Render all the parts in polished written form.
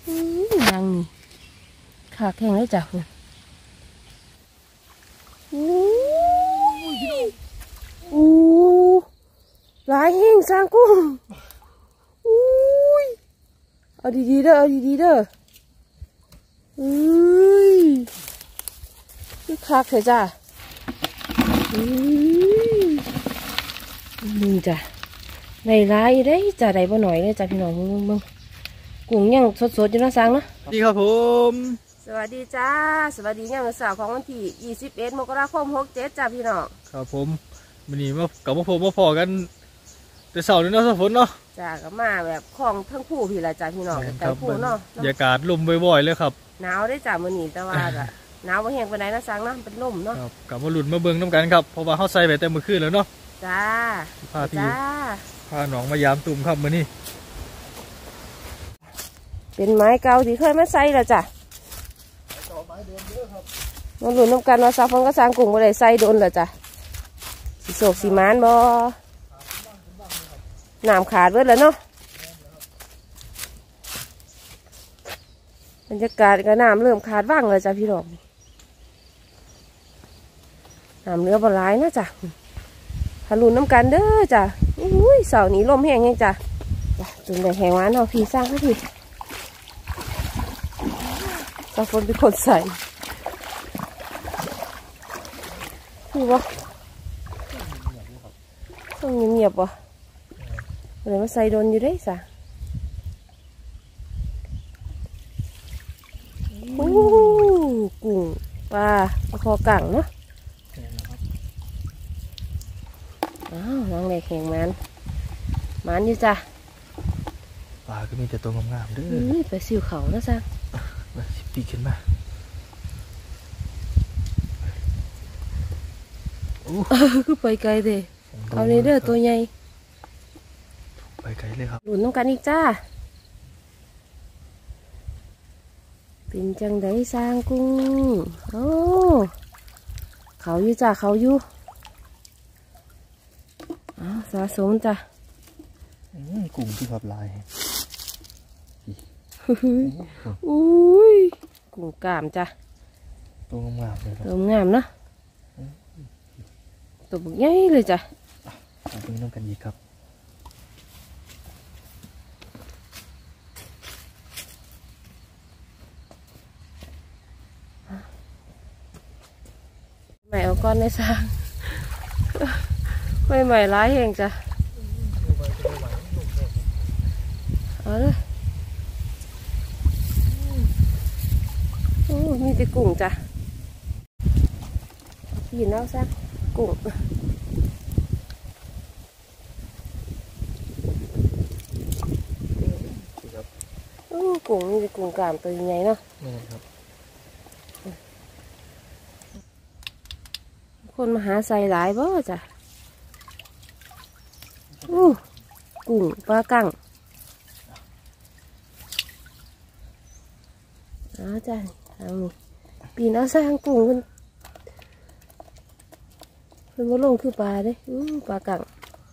ยังนี่ขาแข็งเลยจ้ะคุณหลายแห้งสร้างกุ้งเอาดีๆเด้อเอาดีๆเด้อคักเลยจ้ะนี่จ้ะในร้ายได้จ้ะได้บ่หน่อยเลยจ้ะพี่น้องมึงกุ้งยังสดๆอยู่นะสังนะดีครับผมสวัสดีจ้าสวัสดียังสาวของวันที่21 มกราคม 67จ้ะพี่น้องครับผมวันนี้มากับพ่อมาพอกันแต่เสาร์นี้เนาะฝนเนาะจ้าก็มาแบบคลองทั้งคู่พี่ละจ้ะพี่น้องแต่คู่เนาะอากาศลมบ่อยๆเลยครับหนาวได้จ้ะมื้อนี้แต่ว่าก็หนาวบ่แห้งปานใดนะสังนะเป็นลมเนาะครับกลับมาหลุดมาเบิ่งน้ำกันครับเพราะว่าเฮาใส่ไปแต่มื้อคืนแล้วเนาะจ้าพาหนองมายามตุ่มครับมื้อนี้เป็นไม้เก่าที่เคยมาใส่แล้วจ้ะมาหลุดน้ำกันว่าสาวฝนก็สร้างกลุ่มบ่ได้ใส่โดนแล้วจ้ะสิโศกสิมานบ่น้ำขาดเบิดแล้วเนาะบรรยากาศก็น้ำเริ่มขาดบ้างเลยจ้ะพี่น้องน้ำเนื้อบหลายนะจ้ะทะลุน้ำกันเด้อจ้ะอุ้ยเสาร์นี้ลมแห้งยังจ้ะจุ่มแดงแห้งหวานเอาพี่สร้างให้พี่สาวฝนเป็นคนใส่คือวะต้องเงียบๆวะเลยมาใส่โดนอยู่ได้สะกุ้งปลาคอกั่งเนาะวางแหลกแข็งมันอยู่จ้ะปลาก็มีแต่ตัวงามๆเด้อไปซิวเขานะจ๊ะมาปีขึ้นมาคือไปไกลเด้เอาเลยเด้อตัวใหญ่ไปไกลเลยครับหลุนต้องกันอีกจ้าเป็นจังไดสร้างกุ้งโอ้เขาอยู่จ้าเขาอยู่สะสมจ้ะกุ้งที่ขับลายอุ้ยกุ้งกามจ้ะตัวงามเลยครับตัวงามเนาะตัวบุกใหญ่เลยจ้ะเอาไปน้ำกันอีกครับใหม่เอาก้อนในสร้างไม่ใหม่ร้ายเองจ้ะเอาเลยโอ้มีแต่กุ้งจ้ะยินเอาซะกุ้งกุ้งนี่เป็นกุ้งกล้ามตัวใหญ่เนาะคนมาหาใส่หลายบ่จ้ะกุ้งปลากั่งจ้ะเอาปีนเอาสร้างกุ้งมันมาลงคือปลาเด้ปลากั่ง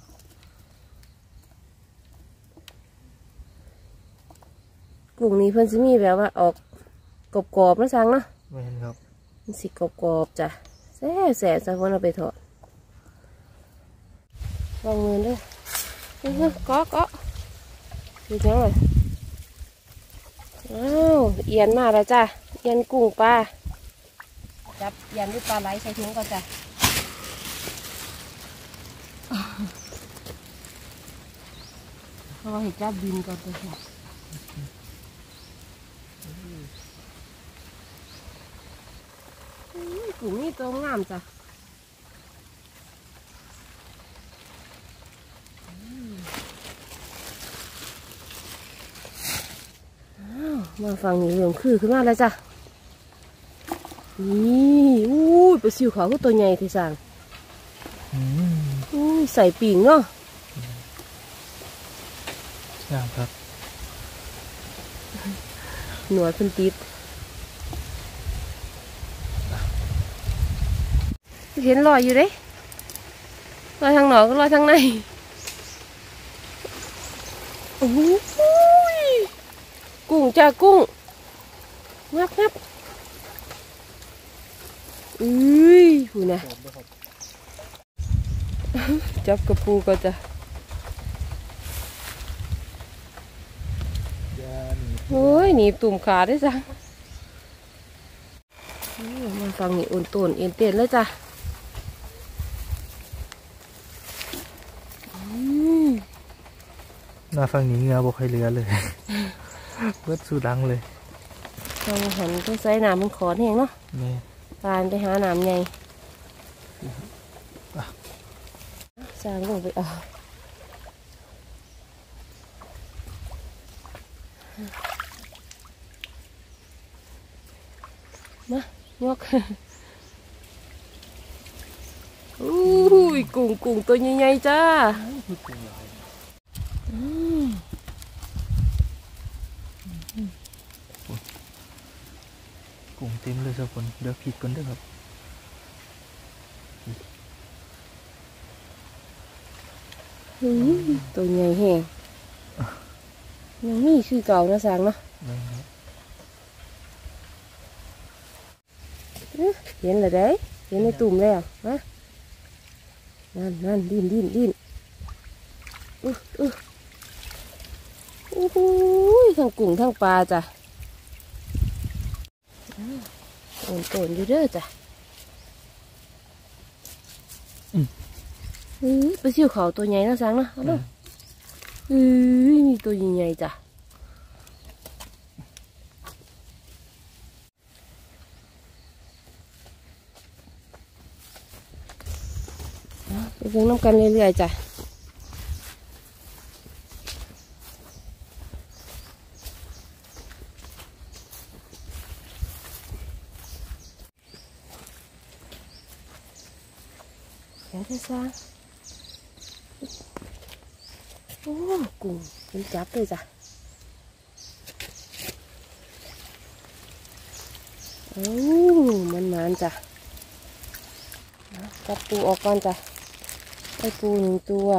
กุ้งนี้เพิ่นสิมีแบบว่าออกกรอบๆนะสร้างเนาะไม่เห็นครับมันสิกรอบๆจ้ะแซ่บๆสร้างเพิ่นเอาไปทอดวางเงินด้วยก็ดูจังเลยอ้าวเอียนมาแล้วจ้ะเอียนกุ้งปลาจับเอียนด้วยปลาไหลใส่ถุงก่อนจ้ะเพราะว่าเห็ดจับดินก่อนตัวค่ะกุ้งนี่ตัวงามจ้ะมาฟังนี่เริ่มคือขึ้นมาแล้วจ้ะนี่ไปซิวเขาก็ตัวใหญ่ที่สั่งใส่ปีกเนาะงามครับหนวดเป็นติดเห็นรอยอยู่เด้รอยทางหนอก็รอยทางในกุ้งจ้ากุ้งงับอุ้ยหูนะจับกระปูก็จะโอ้ยหนีบตุ่มขาได้จ้ะมาฟังนี่อุ่นตุ่นเอ็นเตียนเลยจ้ะหน้าฝั่งนี้เงือบ่ค่อยเหลือเลยเบิดสูดังเลยเราหันต้องใส่น้ำมันขอนแห้งเนาะปานไปหาน้ำไงสร้างลงไปเอามายกอู้ยกุ้งตัวใหญ่ๆจ้ากุ้งเต็มเลยทุกคนเดี๋ยวผิดกันด้วยครับตัวใหญ่แห้งยังมีคือเก่านะสร้างเนาะเห็นเลยได้เห็นในตุ่มแล้วฮะนั่นดิ้นโอ้โหทั้งกุ้งทั้งปลาจ้ะโอนอยู่เด้อจ้ะไปซิ่วเขาตัวใหญ่นะสังนะเอาดูมีตัวใหญ่ๆจ้ะไปเพิ่งน้ำกันเรื่อยๆจ้ะเดี๋ยวจะสร้างโอ้กุ้งเป็นจับเลยจ้ะโอ้มันจ้ะจับปูออกก่อนจ้ะได้ปูหนึ่งตัว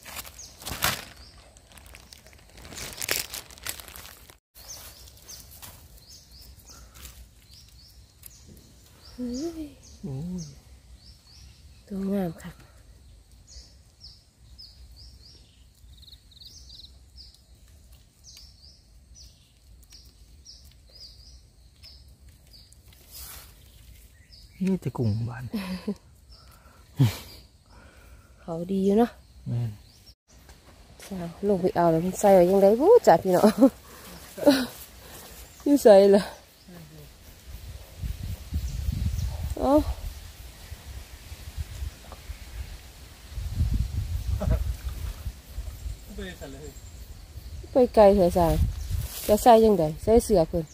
ตัวงามค่ะนี่จะกุ้งบานเขาดีอยู่เนาะแม่นลงไปเอาแล้วมันใส่ไว้ยังไงบู๊จัดพี่เนาะนี่ใส่เลยเอาไปไกลเถอะสายจะใส่ยังไงใส่เสือเพิ่น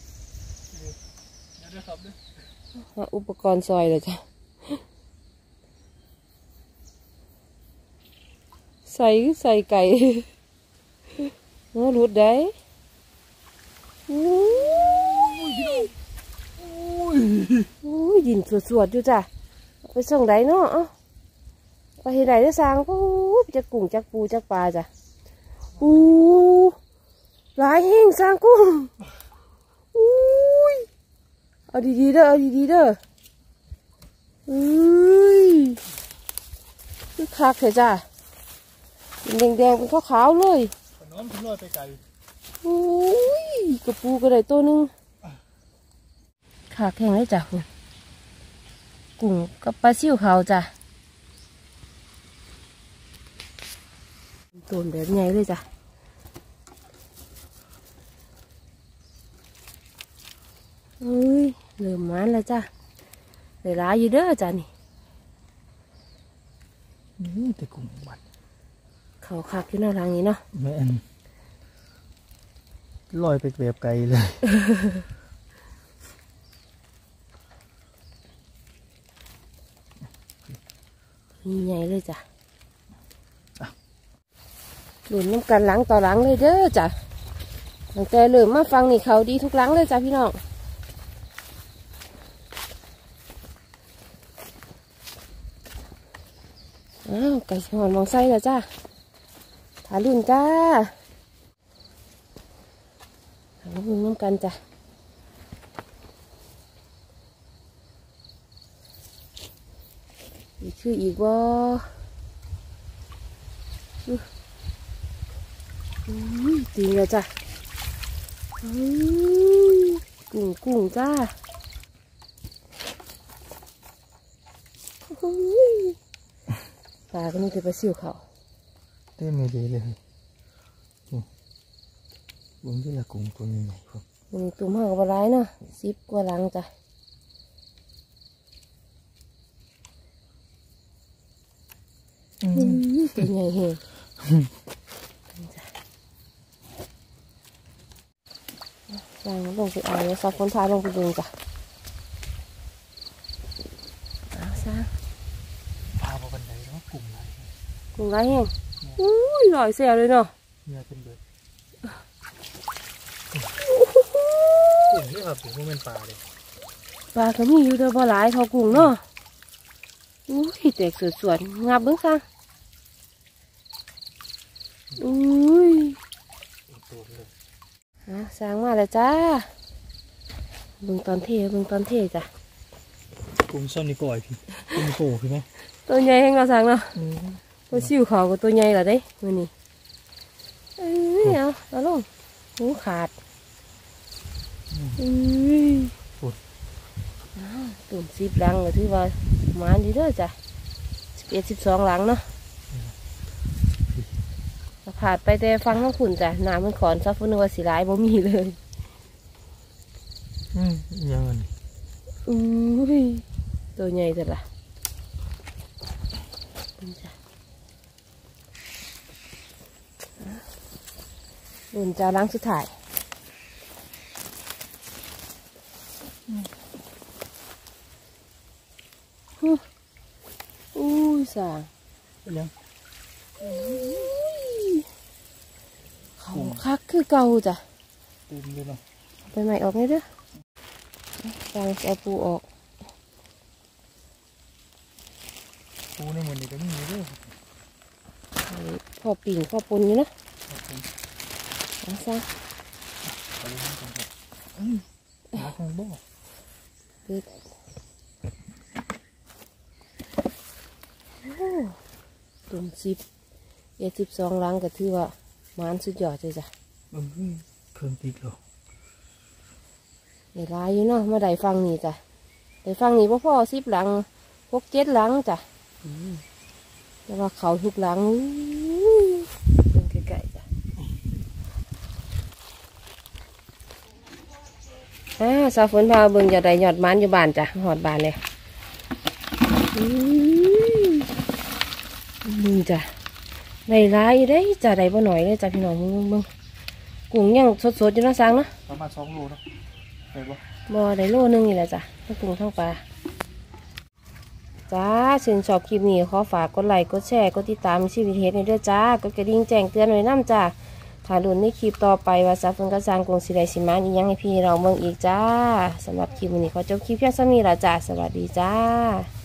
อุปกรณ์ซอยเลยจ้ะใส่ไก่หัวรูดได้ดินสวดๆอยู่จ้ะไปส่งได้เนาะไปเห็นไหนได้สร้างโอ้จะกุ้งจักปูจักปลาจ้ะหลายแห้งสร้างกุ้งเอาดีๆเด้อคือคักเถอะจ้ะแดงเป็นขาวๆเลยน้ำขึ้นลอยไปไกลกระปูกระไดตัวนึงคักแห้งเลยจ้ะกุ้งกับปลาซิ่วเขาจ้ะตัวแบบใหญ่เลยจ้ะเริ่มมันแล้วจ้ะเลยร้ายอยู่เด้อจ้ะนี่แต่กุ้งบานเขาคักอยู่หน้าทางนี้เนาะแม่นลอยไปแบบไกลเลยใหญ่เลยจ้ะหลุนน้ำกันหลังต่อหลังเลยเด้อจ้ะตั้งแต่เริ่มมาฟังนี่เขาดีทุกหลังเลยจ้ะพี่น้องไก่หอนมองไส้แล้วจ้าถาลุ่นจ้าถมาเบิ่งน้ำกันจ้ะอีกคืออีกว่าตีนเลยจ้ะกุ้งจ้าปลาก็มีแต่ปลาซิวเขาเต้ไม่ดีเลยบุ้งที่ละกุ้งตัวใหญ่ๆครับมันตุ่มห่างกับอะไรเนาะ10 กว่าหลังจ้ะตัวใหญ่เห็นจ้ะลงไปเอาเนี่ยซับคนพาลงไปดูจ้ะเอาซะปลาบันไดแล้วกุ้งไรกุ้งไรแห้งหน่อยเสียเลยเนาะเนี่ยเป็นเบิดกุ้งนี่ครับกุ้งเป็นปลาเลยปลาก็มีอยู่แต่บ่หลายเท่ากุ้งเนาะแตกสวยๆงับเบิ่งซะสร้างมาแล้วจ้าเบิ่งตอนเทจ้ะกุ้งซ่อนนี่ก่อยพี่กุ้งโผล่พี่ไหมตัวใหญ่แห้งเราสั่งเนาะตัวชิวเขากับตัวใหญ่เหรอเด้มื้อนี้เอาลงหูขาดตุ่ม10 หลังก็ถือว่ามาดีเด้อจ้ะ11 12 หลังเนาะผ่านไปแต่ฟังน้องขุนจ้ะน้ำมันขอนซับฟุ้นว่าสีร้ายบ่มีเลยยังไงตัวใหญ่จังล่ะรุ่นจ้าล้างสุดท้ายสางยังเขาคักคือเก่าจ้ะปูนเลยเนาะไปใหม่ออกไงเด้อสางเอาปูออกปูในหมดนี่ก็มีเด้อพ่อปิ่งพ่อปนอยู่นะเอาซะหาทางบ่อตุ่ม12 หลังก็ถือว่ามันสุดยอดเลยจ้ะเครื่องติดหรอในลายอยู่เนาะมาได้ฟังนี่จ้ะได้ฟังนี่พ่อ10 หลัง6 7 หลังจ้ะแต่ว่าเขาทุกหลังเป็นไก่ๆจ้ะสาวฝนพาเบิ่งจะได้ยอดมันอยู่บ้านจ้ะหอดบ้านเลยมึงจ้ะได้ร้ายได้จ้ะได้บ่หน่อยเลยจ้ะพี่น้องมึงกุ้งยังสดๆอยู่นะสังนะประมาณ2 โลนะได้บ่ได้โลนึงนี่แหละจ้ะทั้งกุ้งทั้งปลาจ้าชื่นชอบคลิปนี้ขอฝากกดไลค์กดแชร์กดติดตามชีวิตเฮ็ดในเด้อจ้ากดกระดิ่งแจ้งเตือนไว้นำจ้าถ้าลุ้นในคลิปต่อไปว่าสาวฝนก็สร้างกรงสิได้สิมาอีกยังให้พี่เราเบิ่งอีกจ้าสำหรับคลิปนี้ขอจบคลิปเพียงเท่านี้ล่ะจ้าสวัสดีจ้า